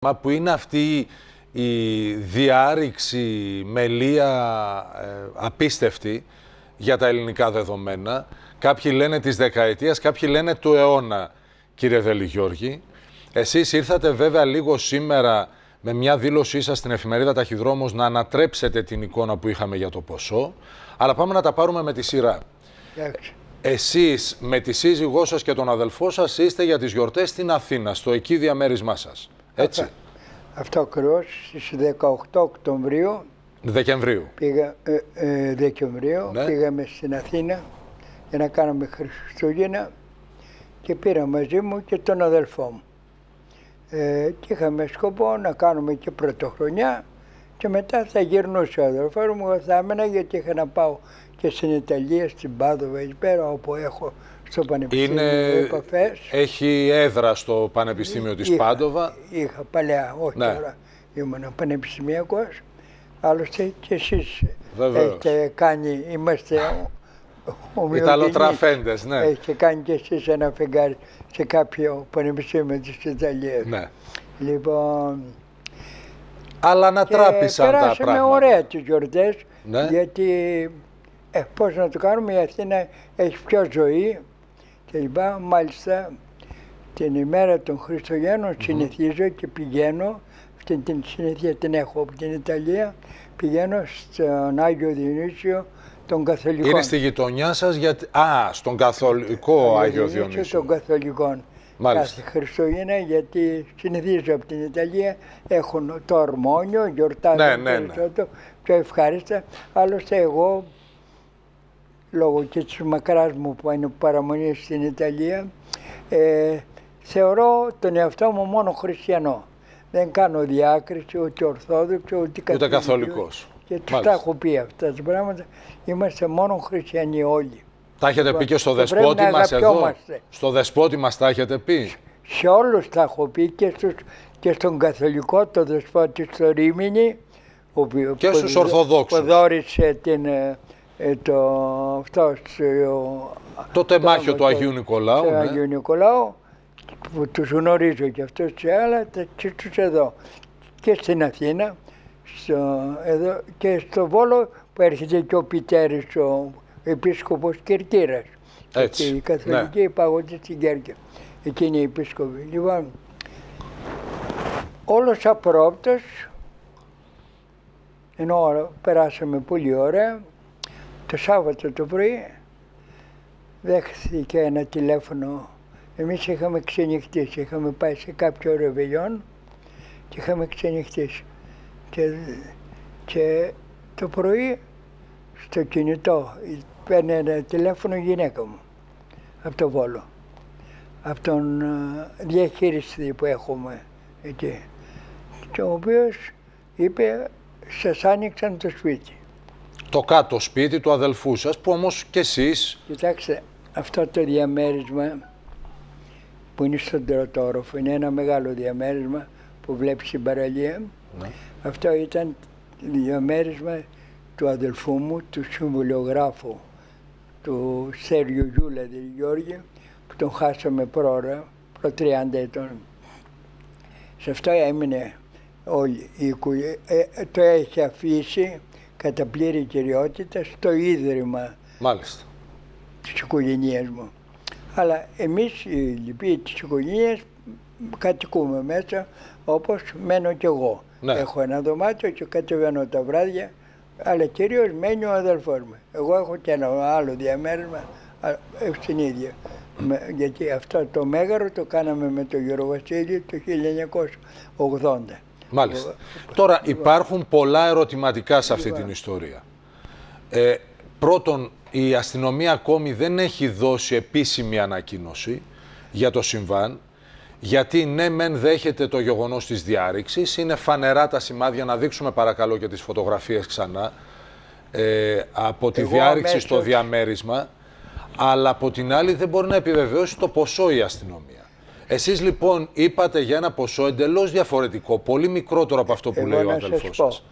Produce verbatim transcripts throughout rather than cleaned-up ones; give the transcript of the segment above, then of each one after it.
που είναι αυτή η διάρρηξη μελία ε, απίστευτη για τα ελληνικά δεδομένα. Κάποιοι λένε της δεκαετίας, κάποιοι λένε του αιώνα, κύριε Δελιγιώργη. Εσείς ήρθατε βέβαια λίγο σήμερα με μια δήλωσή σας στην εφημερίδα Ταχυδρόμος να ανατρέψετε την εικόνα που είχαμε για το ποσό, αλλά πάμε να τα πάρουμε με τη σειρά. Εντάξει. Εσείς με τη σύζυγό σας και τον αδελφό σας είστε για τις γιορτές στην Αθήνα, στο εκεί διαμέρισμά σας, έτσι? Αυτό, αυτό ακριβώς στις δεκαοκτώ Οκτωβρίου, Δεκεμβρίου. πήγα, ε, ε, Δεκεμβρίου ναι. πήγαμε στην Αθήνα για να κάνουμε Χριστούγεννα και πήρα μαζί μου και τον αδελφό μου. Ε, και είχαμε σκοπό να κάνουμε και πρωτοχρονιά και μετά θα γυρνούσε ο αδελφός μου, εγώ θα έμενα γιατί είχα να πάω και στην Ιταλία, στην Πάδοβα, εκεί πέρα όπου έχω στο Πανεπιστήμιο Είναι... επαφές. Έχει έδρα στο Πανεπιστήμιο της είχα, Πάντοβα. Είχα παλαιά, όχι ναι. τώρα ήμουν πανεπιστημιακός. Άλλωστε και εσείς Βεβαίως. έχετε κάνει, είμαστε Ιταλοτραφέντες, ναι. Έχετε κάνει και εσείς ένα φεγγάρι σε κάποιο πανεπιστήμιο της Ιταλίας. Ναι. Λοιπόν, αλλά ανατράπησαν τα πράγματα. Περάσαμε ωραία τις γιορτές, ναι. γιατί ε, πώς να το κάνουμε, η Αθήνα έχει πιο ζωή και λοιπά. Μάλιστα την ημέρα των Χριστουγέννων mm-hmm. συνηθίζω και πηγαίνω, αυτή την συνήθεια την έχω από την Ιταλία, πηγαίνω στον Άγιο Διονύσιο των Καθολικών. Είναι στη γειτονιά σας, γιατί... Α, στον Καθολικό Άγιο Διονύσιο. Των Καθολικών. Μάλιστα. Κάθε Χριστούγεννα, γιατί συνηθίζω από την Ιταλία, έχουν το αρμόνιο, γιορτάζουν ναι, ναι, περισσότερο, ναι. πιο ευχάριστα. Άλλωστε εγώ, λόγω και της μακράς μου που είναι παραμονή στην Ιταλία, ε, θεωρώ τον εαυτό μου μόνο χριστιανό. Δεν κάνω διάκριση ούτε ορθόδοξο ούτε καθολικό. Ούτε καθολικός. Και τους τα έχω πει αυτά τα πράγματα. Είμαστε μόνο χριστιανοί όλοι. Τα έχετε πει και στο δεσπότη μας εδώ. Στο δεσπότη μας τα έχετε πει. Σε όλους τα έχω πει και, στους, και στον καθολικό το δεσπότη στο Ρήμινι. Και που, στους Ορθοδόξους. Που δόρισε την, ε, το, αυτό, το, το τεμάχιο το, του Αγίου Νικολάου. Το ναι. Αγίου Νικολάου, που τους γνωρίζω και αυτούς και άλλα, και τους εδώ. Και στην Αθήνα, στο, εδώ, και στο Βόλο που έρχεται και ο Πιτέρης, ο επίσκοπος Κερκύρας. Έτσι, και οι καθολικοί ναι. υπάγονται στην Κέρκυρα. Εκείνοι οι επίσκοποι. Λοιπόν, όλος απρόπτως, ενώ περάσαμε πολύ ωραία, το Σάββατο το πρωί δέχθηκε ένα τηλέφωνο. Εμείς είχαμε ξενυχτήσει, είχαμε πάει σε κάποιο ρεβελιόν και είχαμε ξενυχτήσει. Και, και το πρωί στο κινητό παίρνει ένα τηλέφωνο η γυναίκα μου από το Βόλο, από τον διαχειριστή που έχουμε εκεί, και ο οποίος είπε σας άνοιξαν το σπίτι. Το κάτω σπίτι του αδελφού σας, που όμως και εσείς... Κοιτάξτε, αυτό το διαμέρισμα που είναι στον τρίτο όροφο, είναι ένα μεγάλο διαμέρισμα που βλέπεις την παραλία. Ναι. Αυτό ήταν διαμέρισμα του αδελφού μου, του συμβολιογράφου, του Σέριου Γιούλα Δελιγιώργη, που τον χάσαμε πρόωρα, προ τριάντα ετών. Σε αυτό έμεινε όλη η οικογένεια. Ε, το έχει αφήσει κατά πλήρη κυριότητα στο ίδρυμα. Μάλιστα. Της οικογένειας μου. Αλλά εμείς οι λοιποί της οικογένειας κατοικούμε μέσα, όπως μένω κι εγώ. Ναι. Έχω ένα δωμάτιο και κατεβαίνω τα βράδια, αλλά κυρίως μένει ο αδελφός μου. Εγώ έχω και ένα άλλο διαμέρισμα στην ίδια. Mm. Γιατί αυτό το μέγαρο το κάναμε με τον Γιώργο Βασίλειο το χίλια εννιακόσια ογδόντα. Μάλιστα. Εγώ... Τώρα υπάρχουν πολλά ερωτηματικά σε αυτή την ιστορία. Ε, πρώτον, η αστυνομία ακόμη δεν έχει δώσει επίσημη ανακοίνωση για το συμβάν, γιατί ναι μεν δέχεται το γεγονός της διάρρηξης, είναι φανερά τα σημάδια, να δείξουμε παρακαλώ και τις φωτογραφίες ξανά, ε, από τη Εγώ διάρρηξη αμέσως... στο διαμέρισμα, αλλά από την άλλη δεν μπορεί να επιβεβαιώσει το ποσό η αστυνομία. Εσείς λοιπόν είπατε για ένα ποσό εντελώς διαφορετικό, πολύ μικρότερο από αυτό που Εγώ λέει ο αδελφός σας.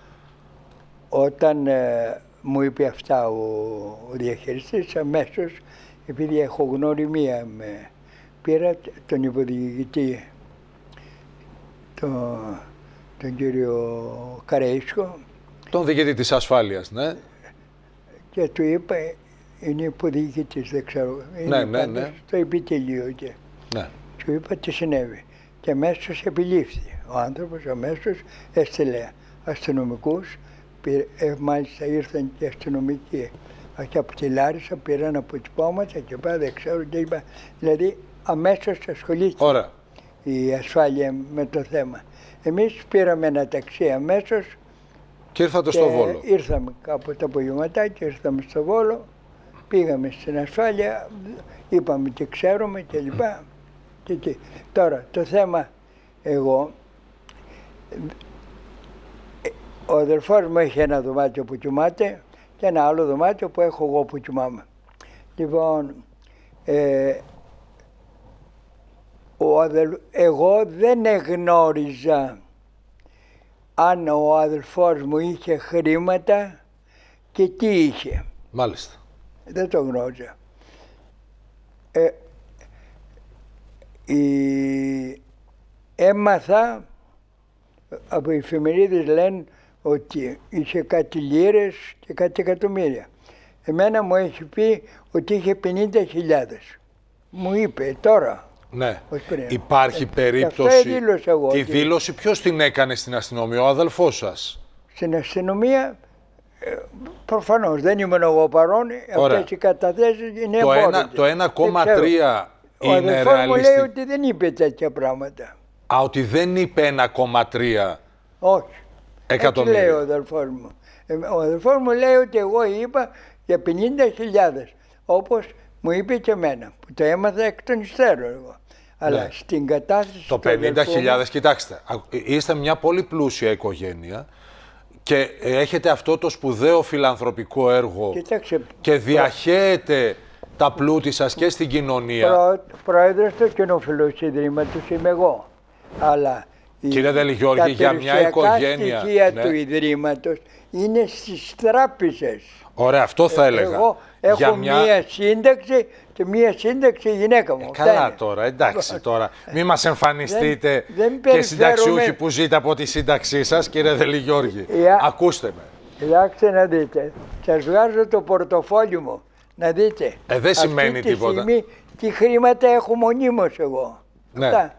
Όταν ε, μου είπε αυτά ο, ο διαχειριστής, αμέσως, επειδή έχω γνωριμία με... Πήρα τον υποδιοικητή το, τον κύριο Καρέισκο. Τον διοικητή της ασφάλειας, ναι. Και του είπα, είναι υποδιοικητής, δεν ξέρω, είναι ναι, ναι, ναι. στο επιτελείο και ναι. του είπα τι συνέβη. Και αμέσως επιλήφθη. Ο άνθρωπος αμέσως έστειλε αστυνομικούς, πήρε, ε, μάλιστα ήρθαν και αστυνομικοί και από τη Λάρισα, πήραν αποτυπώματα και πέρα δεν ξέρω και είπα. Δηλαδή αμέσως ασχολήθηκε Ωραία. η ασφάλεια με το θέμα. Εμείς πήραμε ένα ταξί αμέσως και ήρθατε στο Βόλο. Ήρθαμε κάπου το απογευματάκι, ήρθαμε στο Βόλο, πήγαμε στην ασφάλεια, είπαμε τι ξέρουμε και λοιπά. Και, και. Τώρα το θέμα, εγώ, ο αδελφός μου έχει ένα δωμάτιο που κοιμάται και ένα άλλο δωμάτιο που έχω εγώ που κοιμάμαι. Λοιπόν, ε, ο αδελ... εγώ δεν εγνώριζα αν ο αδελφός μου είχε χρήματα και τι είχε. Μάλιστα. Δεν το γνώριζα. Ε, η... Έμαθα, από οι εφημερίδες λένε ότι είχε κάτι λίρες και κάτι εκατομμύρια. Εμένα μου έχει πει ότι είχε πενήντα χιλιάδες. Μου είπε τώρα. Ναι. Υπάρχει ε, περίπτωση. Εγώ, τη και... δήλωση ποιος την έκανε στην αστυνομία, ο αδελφός σας? Στην αστυνομία, ε, προφανώς δεν ήμουν εγώ παρόν. Αυτές οι καταθέσεις είναι εμπόρες. Το ένα κόμμα τρία είναι ρεαλιστικό. Ο αδελφός μου λέει ότι δεν είπε τέτοια πράγματα. Α, ότι δεν είπε ένα κόμμα τρία. Όχι. Εκατομμύρια. Έτσι λέει ο αδελφός μου. Ο αδελφός μου λέει ότι εγώ είπα για πενήντα χιλιάδες, όπως μου είπε και εμένα, που το έμαθα εκ των υστέρων εγώ. Αλλά ναι. Στην κατάσταση το πενήντα χιλιάδες, κοιτάξτε, είστε μια πολύ πλούσια οικογένεια και έχετε αυτό το σπουδαίο φιλανθρωπικό έργο. Κοιτάξτε, και διαχέετε τα πλούτη σας και στην κοινωνία. Προ, πρόεδρος του Κοινοφιλούς Ιδρύματος είμαι εγώ. Αλλά κύριε Δελιγιώργη, για μια οικογένεια. Τα στοιχεία ναι. του Ιδρύματος είναι στις τράπεζες. Ωραία, αυτό θα έλεγα. Εγώ έχω για μια... μία σύνταξη και μία σύνταξη η γυναίκα μου. Ε, καλά είναι. Τώρα, εντάξει τώρα. Μην μας εμφανιστείτε δεν, δεν και συνταξιούχοι που ζείτε από τη σύνταξή σας, κύριε Δελιγιώργη. Για... Ακούστε με. Κοιτάξτε να δείτε. Σας βγάζω το πορτοφόλι μου. Να δείτε. Ε, δεν σημαίνει αυτή τη τίποτα. Στιγμή, τι χρήματα έχω μονίμως εγώ. Ναι. Αυτά,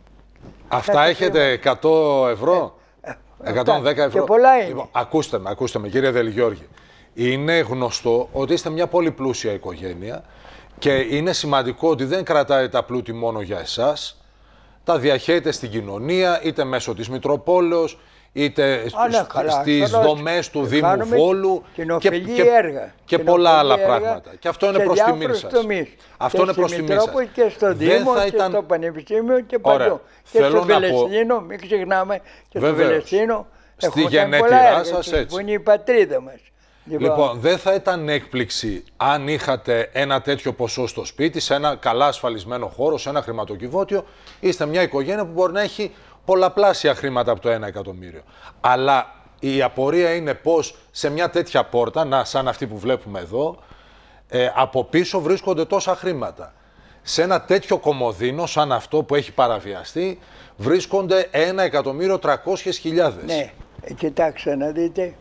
Αυτά έχετε εκατό ευρώ, ε, εκατόν δέκα ευρώ. Και πολλά είναι. Λοιπόν, ακούστε με, ακούστε με κύριε Δελιγιώργη. Είναι γνωστό ότι είστε μια πολύ πλούσια οικογένεια και είναι σημαντικό ότι δεν κρατάτε τα πλούτη μόνο για εσάς. Τα διαχέετε στην κοινωνία, είτε μέσω της Μητροπόλεως, είτε ναι, καλά, στις δομές του Δήμου Βόλου και, και, έργα, και πολλά άλλα πράγματα. Και αυτό είναι προς τιμή σας. Αυτό είναι προς τιμή σας. Και στο Δήμο και ήταν... στο Πανεπιστήμιο και παντού. Και Θέλω στο Βελεστίνο, μην ξεχνάμε, και στο Βελεστίνο στη γενέτειρά σας έτσι. Που είναι η πατρίδα μας. Λοιπόν, λοιπόν, δεν θα ήταν έκπληξη αν είχατε ένα τέτοιο ποσό στο σπίτι, σε ένα καλά ασφαλισμένο χώρο, σε ένα χρηματοκιβώτιο. Είστε μια οικογένεια που μπορεί να έχει πολλαπλάσια χρήματα από το ένα εκατομμύριο. Αλλά η απορία είναι πως σε μια τέτοια πόρτα, να, σαν αυτή που βλέπουμε εδώ, ε, από πίσω βρίσκονται τόσα χρήματα. Σε ένα τέτοιο κομοδίνο, σαν αυτό που έχει παραβιαστεί, βρίσκονται ένα εκατομμύριο τριακόσιες χιλιάδες. Ναι, κοιτάξτε να δείτε.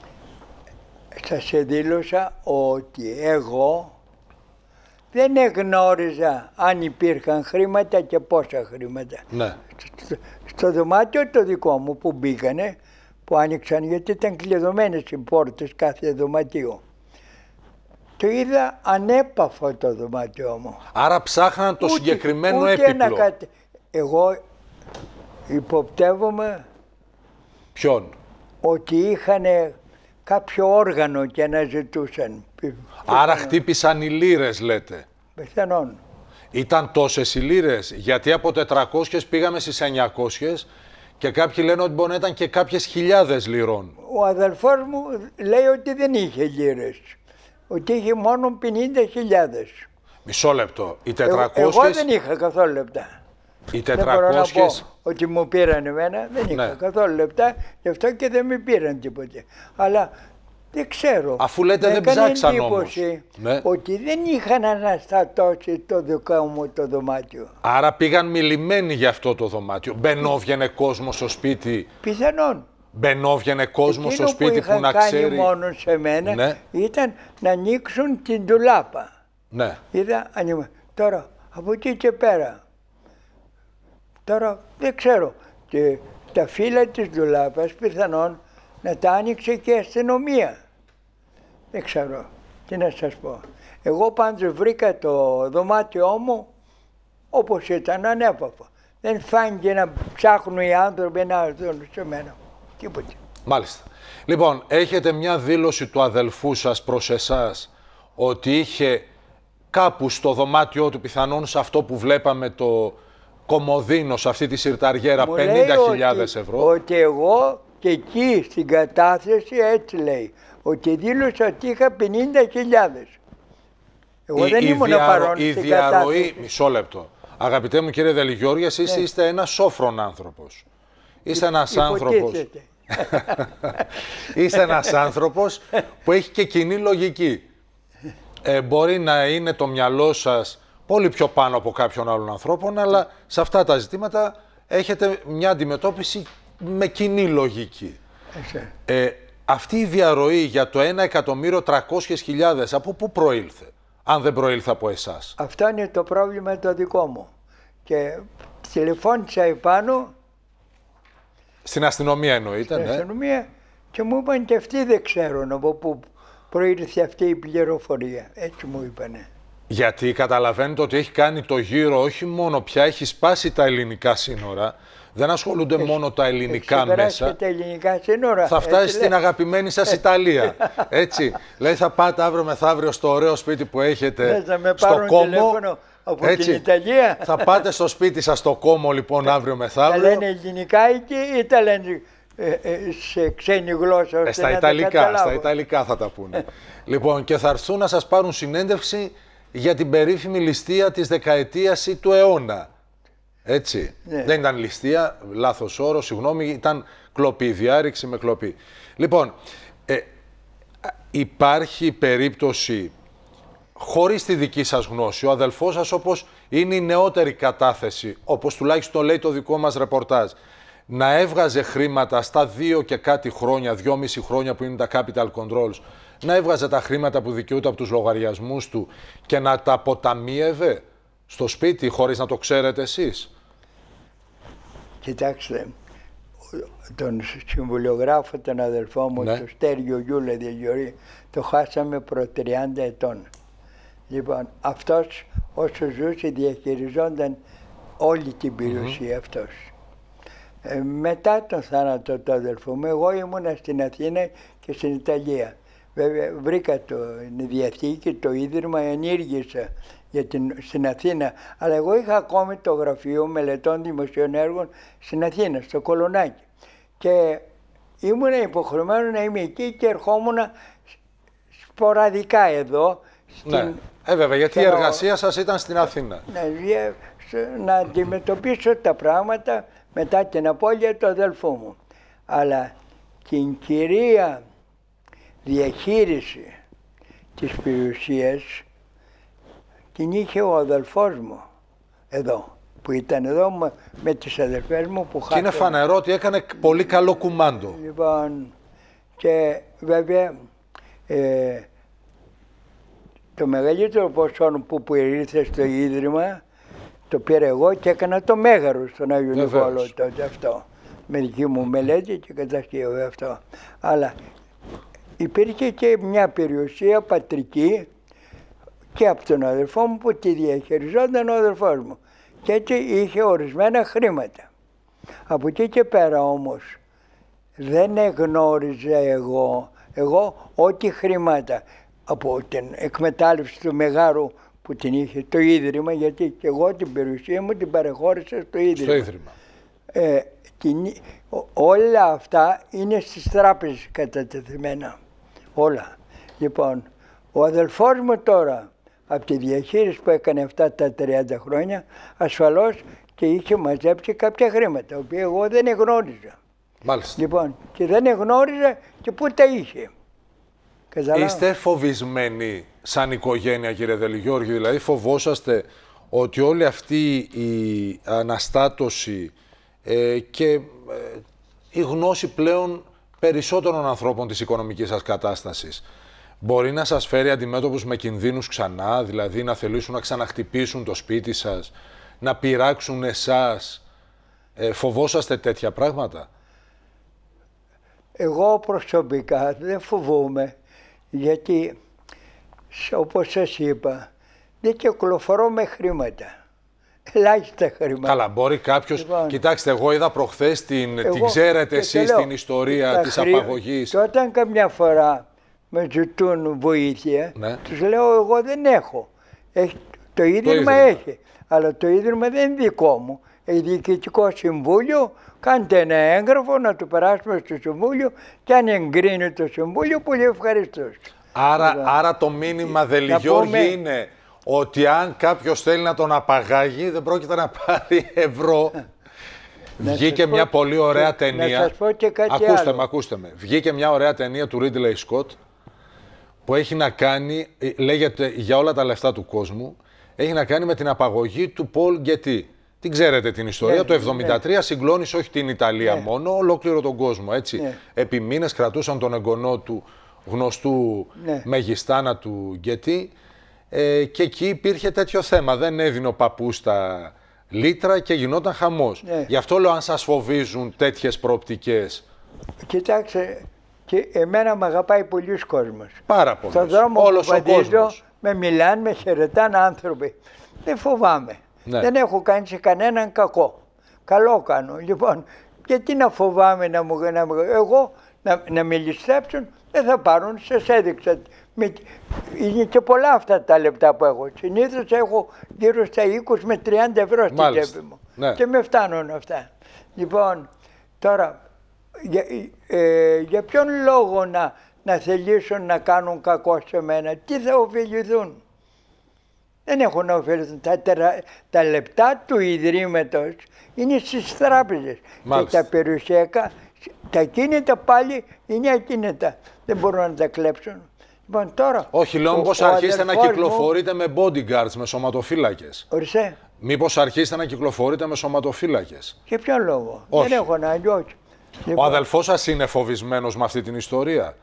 Σας δήλωσα ότι εγώ δεν εγνώριζα αν υπήρχαν χρήματα και πόσα χρήματα. Ναι. Στο, στο δωμάτιο το δικό μου που μπήκανε, που άνοιξαν γιατί ήταν κλειδωμένες οι πόρτες κάθε δωματίου. Το είδα ανέπαφο το δωμάτιό μου. Άρα ψάχναν το ούτε, συγκεκριμένο ούτε έπιπλο. Ένα κάτι. Εγώ υποπτεύομαι ποιον? Ότι είχανε κάποιο όργανο και αναζητούσαν. Άρα χτύπησαν οι λίρες, λέτε. Πιθανόν. Ήταν τόσες οι λίρες, γιατί από τετρακόσιες πήγαμε στις εννιακόσιες και κάποιοι λένε ότι μπορεί να ήταν και κάποιες χιλιάδες λιρών. Ο αδελφός μου λέει ότι δεν είχε λίρες, ότι είχε μόνο πενήντα χιλιάδες. Μισό λεπτό. Οι τετρακόσιες... Εγώ, εγώ δεν είχα καθόλου λεπτά. Οι τετρακόσιες... Δεν μπορώ να πω ότι μου πήραν εμένα, δεν είχα ναι. καθόλου λεπτά, γι' αυτό και δεν με πήραν τίποτε. Αλλά Δεν ξέρω. Αφού λέτε με δεν έκανε ψάξαν όμως. Ναι. Ότι δεν είχαν αναστατώσει το δικό μου το δωμάτιο. Άρα πήγαν μιλημένοι για αυτό το δωμάτιο. Μπαινόβγαινε κόσμο στο σπίτι. Πιθανόν. Μπαινόβγαινε κόσμο στο σπίτι που, που να κάνει ξέρει. μόνο σε μένα, ναι. ήταν να ανοίξουν την ντουλάπα. Ναι. Είδα, ανοίγμα. Τώρα, από εκεί και πέρα. Τώρα δεν ξέρω. Και τα φύλλα της ντουλάπας πιθανόν να τα άνοιξε και η αστυνομία. Δεν ξέρω. Τι να σας πω. Εγώ πάντως βρήκα το δωμάτιό μου όπως ήταν, ανέπαφο. Δεν φάνηκε να ψάχνουν οι άνθρωποι να έρθουν σε μένα. Τίποτε. Μάλιστα. Λοιπόν, έχετε μια δήλωση του αδελφού σας προς εσάς ότι είχε κάπου στο δωμάτιό του, πιθανόν σε αυτό που βλέπαμε το κομμωδίνο, σε αυτή τη σιρταριέρα, πενήντα χιλιάδες ευρώ. Ότι εγώ και εκεί στην κατάθεση έτσι λέει. Ότι δήλωσα ότι είχα πενήντα χιλιάδες. Εγώ η, δεν η ήμουν διαρρο... παρόν η στην διαρροή... κατάθεση. Μισό λεπτό. Αγαπητέ μου κύριε Δελιγιώργη, εσείς ναι. είστε ένας σόφρον άνθρωπος. Είστε ένας άνθρωπος. Είστε ένας άνθρωπος που έχει και κοινή λογική. Ε, μπορεί να είναι το μυαλό σας πολύ πιο πάνω από κάποιον άλλον ανθρώπων, αλλά σε αυτά τα ζητήματα έχετε μια αντιμετώπιση με κοινή λογική. Ε, αυτή η διαρροή για το ένα εκατομμύριο τριακόσιες χιλιάδες από πού προήλθε, αν δεν προήλθε από εσάς? Αυτό είναι το πρόβλημα το δικό μου. Και τηλεφώνησα επάνω. Στην αστυνομία εννοείται, Στην ναι. αστυνομία και μου είπαν και αυτοί δεν ξέρουν από πού προήλθε αυτή η πληροφορία. Έτσι μου είπανε. Γιατί καταλαβαίνετε ότι έχει κάνει το γύρο, όχι μόνο πια έχει σπάσει τα ελληνικά σύνορα, δεν ασχολούνται έχει, μόνο τα ελληνικά μέσα. Και τα ελληνικά σύνορα. Θα φτάσει στην λέει. αγαπημένη σας Ιταλία. Έτσι. Λέει θα πάτε αύριο μεθαύριο στο ωραίο σπίτι που έχετε θα με στο Κόμο. Από έτσι. Την Ιταλία. Θα πάτε στο σπίτι σας στο Κόμο λοιπόν αύριο μεθαύριο. Τα λένε ελληνικά εκεί ή τα λένε ε, ε, σε ξένη γλώσσα? Ε, στα, Ιταλικά, στα Ιταλικά θα τα πούνε. Λοιπόν, και θα έρθουν να σας πάρουν συνέντευξη για την περίφημη ληστεία της δεκαετίας ή του αιώνα. Έτσι. Ναι. Δεν ήταν ληστεία, λάθος όρο, συγγνώμη, ήταν κλοπή, διάρρηξη με κλοπή. Λοιπόν, ε, υπάρχει περίπτωση, χωρίς τη δική σας γνώση, ο αδελφός σας όπως είναι η νεότερη κατάθεση, όπως τουλάχιστον λέει το δικό μας ρεπορτάζ, να έβγαζε χρήματα στα δύο και κάτι χρόνια, δυόμιση χρόνια που είναι τα capital controls, να έβγαζε τα χρήματα που δικαιούται από τους λογαριασμούς του και να τα αποταμίευε στο σπίτι χωρίς να το ξέρετε εσείς? Κοιτάξτε, τον συμβουλιογράφο, τον αδελφό μου, ναι. τον Στέργιο Γιούλα Διαγιορή, το χάσαμε προ τριάντα ετών. Λοιπόν, αυτός όσο ζούσε διαχειριζόταν όλη την περιουσία mm-hmm. αυτός. Ε, μετά τον θάνατο του αδελφού μου, εγώ ήμουνα στην Αθήνα και στην Ιταλία. Βέβαια, βρήκα το διαθήκη, το ίδρυμα, ενήργησα για την, στην Αθήνα. Αλλά εγώ είχα ακόμη το γραφείο μελετών δημοσίων έργων στην Αθήνα, στο Κολονάκι. Και ήμουν υποχρεωμένο να είμαι εκεί και ερχόμουν σποραδικά εδώ. Στην, ναι, ε, βέβαια, γιατί η εργασία σας ήταν στην Αθήνα. Να, να αντιμετωπίσω τα πράγματα μετά την απώλεια του αδελφού μου. Αλλά την κυρία διαχείριση της περιουσίας την είχε ο αδελφός μου εδώ, που ήταν εδώ με, με τις αδελφές μου που χάσαμε. Και είναι φανερό ότι έκανε πολύ καλό κουμάντο. Λοιπόν, και βέβαια ε, το μεγαλύτερο ποσό που, που ήρθε στο ίδρυμα το πήρα εγώ και έκανα το μέγαρο στον Άγιο Νικόλαο τότε αυτό. Με δική μου μελέτη και κατασκευή αυτό. Αλλά υπήρχε και μια περιουσία πατρική και από τον αδελφό μου που τη διαχειριζόταν ο αδελφός μου. Και έτσι είχε ορισμένα χρήματα. Από εκεί και πέρα όμως δεν εγνώριζα εγώ, εγώ ό,τι χρήματα από την εκμετάλλευση του Μεγάρου που την είχε το ίδρυμα, γιατί και εγώ την περιουσία μου την παρεχώρησα στο ίδρυμα. Στο ίδρυμα. Ε, την, όλα αυτά είναι στις τράπεζες κατατεθειμένα. Όλα. Λοιπόν, ο αδελφός μου τώρα, από τη διαχείριση που έκανε αυτά τα τριάντα χρόνια, ασφαλώς και είχε μαζέψει κάποια χρήματα, τα οποία εγώ δεν εγνώριζα. Μάλιστα. Λοιπόν, και δεν εγνώριζα και πού τα είχε. Καταλάβω. Είστε φοβισμένοι σαν οικογένεια, κύριε Δελιγιώργη, δηλαδή φοβόσαστε ότι όλη αυτή η αναστάτωση ε, και ε, η γνώση πλέον περισσότερων ανθρώπων της οικονομικής σας κατάστασης μπορεί να σας φέρει αντιμέτωπους με κινδύνους ξανά, δηλαδή να θελήσουν να ξαναχτυπήσουν το σπίτι σας, να πειράξουν εσάς. Ε, φοβόσαστε τέτοια πράγματα? Εγώ προσωπικά δεν φοβούμαι, γιατί όπως σας είπα, δεν κυκλοφορώ με χρήματα. Ελάχιστα χρήματα. Καλά, μπορεί κάποιος... Λοιπόν, κοιτάξτε, εγώ είδα προχθές την, εγώ, την ξέρετε εσείς λέω, την ιστορία της χρή... απαγωγής. Και όταν καμιά φορά με ζητούν βοήθεια, ναι. τους λέω εγώ δεν έχω. Έχει, το, ίδρυμα το ίδρυμα έχει, αλλά το ίδρυμα δεν είναι δικό μου. Έχει διοικητικό συμβούλιο, κάντε ένα έγγραφο να το περάσουμε στο συμβούλιο και αν εγκρίνει το συμβούλιο, πολύ ευχαριστώ. Άρα, λοιπόν, άρα το μήνυμα, Δελιγιώργη, πούμε... είναι ότι αν κάποιος θέλει να τον απαγάγει, δεν πρόκειται να πάρει ευρώ. Βγήκε μια πω... πολύ ωραία και... ταινία. Να σας πω και κάτι ακούστε άλλο. με, ακούστε με. Βγήκε μια ωραία ταινία του Ridley Scott που έχει να κάνει, λέγεται για όλα τα λεφτά του κόσμου, έχει να κάνει με την απαγωγή του Πολ Γκετί. Την ξέρετε την ιστορία, ναι, το εβδομήντα τρία ναι. συγκλώνησε όχι την Ιταλία ναι. μόνο, ολόκληρο τον κόσμο, έτσι. Ναι. Επί μήνες κρατούσαν τον εγγονό του γνωστού ναι. μεγιστάνα του Γκετί ε, και εκεί υπήρχε τέτοιο θέμα. Δεν έδινε ο παππούς τα λίτρα και γινόταν χαμός. Ναι. Γι' αυτό λέω, αν σας φοβίζουν τέτοιες προοπτικές. Κοιτάξτε, και εμένα με αγαπάει πολλοί κόσμος. Πάρα πολύ. Στον δρόμο Όλος που ο κόσμος. με μιλάνε, με χαιρετάνε άνθρωποι. Δεν φοβάμαι. Ναι. Δεν έχω κάνει σε κανέναν κακό. Καλό κάνω. Λοιπόν, γιατί να φοβάμαι να μου... Να, εγώ να, να με ληστέψουν, δεν θα πάρουν, σας έδειξα. Με, είναι και πολλά αυτά τα λεπτά που έχω. Συνήθως έχω γύρω στα είκοσι με τριάντα ευρώ στην τσέπη μου. Ναι. Και με φτάνουν αυτά. Λοιπόν, τώρα, για, ε, για ποιον λόγο να, να θελήσουν να κάνουν κακό σε μένα, τι θα ωφεληθούν? Δεν έχουν να ωφεληθούν. Τα, τα, τα λεπτά του Ιδρύματος είναι στις τράπεζες. Μάλιστα. Και τα περιουσιακά, τα κίνητα πάλι είναι ακίνητα. Δεν μπορούν να τα κλέψουν. Λοιπόν, τώρα, όχι, λέω μήπως αρχίσετε να κυκλοφορείτε μου... με bodyguards, με σωματοφύλακες. Ορίστε. Μήπως αρχίσετε να κυκλοφορείτε με σωματοφύλακες. Για ποιον λόγο? Όχι. Δεν έχω να αλλιώς. Ο λοιπόν... αδελφός σας είναι φοβισμένος με αυτή την ιστορία?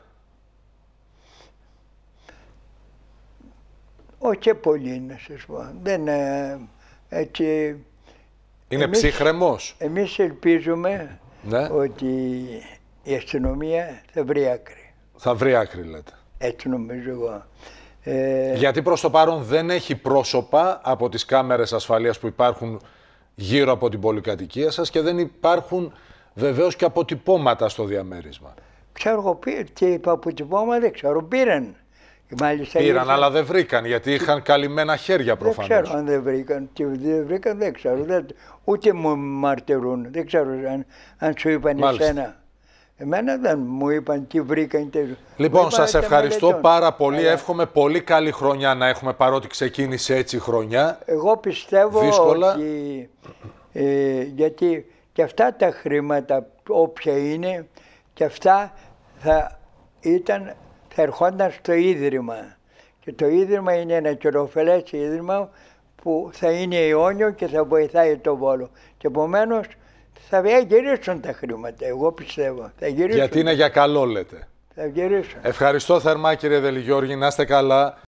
Όχι και πολύ, να σας πω. Δεν ε, έτσι... Είναι εμείς, ψύχρεμος. Εμείς ελπίζουμε ναι. ότι η αστυνομία θα βρει άκρη. Θα βρει άκρη, λέτε. Έτσι νομίζω εγώ. Ε... Γιατί προς το παρόν δεν έχει πρόσωπα από τις κάμερες ασφαλείας που υπάρχουν γύρω από την πολυκατοικία σας και δεν υπάρχουν βεβαίως και αποτυπώματα στο διαμέρισμα. Ξέρω εγώ τι είπα, αποτυπώματα, δεν ξέρω, πήραν. Μάλιστα, πήραν, ήρθαν... αλλά δεν βρήκαν, γιατί είχαν καλυμμένα χέρια προφανώς. Δεν ξέρω αν δεν βρήκαν. Τι δεν βρήκαν, δεν ξέρω. Δεν... Ούτε μου μαρτυρούν. Δεν ξέρω αν, αν σου είπαν μάλιστα. εσένα. Εμένα δεν μου είπαν τι βρήκαν. Τι... Λοιπόν, σας ευχαριστώ μελετών. πάρα πολύ. Αλλά... Εύχομαι πολύ καλή χρονιά να έχουμε, παρότι ξεκίνησε έτσι η χρονιά. Εγώ πιστεύω δύσκολα. ότι ε, γιατί και αυτά τα χρήματα όποια είναι και αυτά θα ήταν, θα ερχόνταν στο Ίδρυμα. Και το Ίδρυμα είναι ένα καιροφελές Ίδρυμα που θα είναι αιώνιο και θα βοηθάει το Βόλο. Και επομένως θα γυρίσουν τα χρήματα, εγώ πιστεύω. Θα γυρίσουν. Γιατί είναι για καλό, λέτε. Θα γυρίσουν. Ευχαριστώ θερμά, κύριε Δελιγιώργη, να είστε καλά.